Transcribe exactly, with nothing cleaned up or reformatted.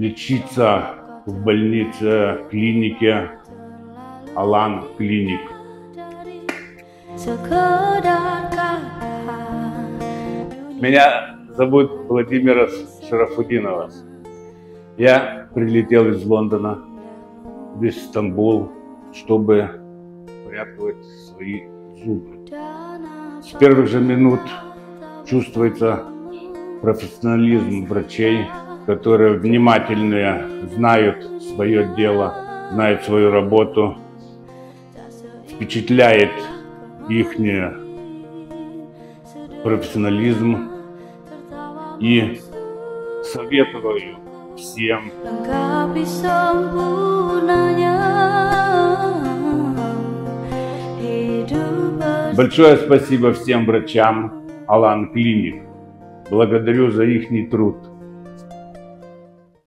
лечиться в больнице, клинике Алан Клиник. Меня зовут Владимир Шарафудинова. Я прилетел из Лондона в Стамбул, чтобы порядковать свои зубы. С первых же минут чувствуется профессионализм врачей, которые внимательные, знают свое дело, знают свою работу. Впечатляет их профессионализм. И советую всем большое спасибо всем врачам Алан Клиник. Благодарю за их труд.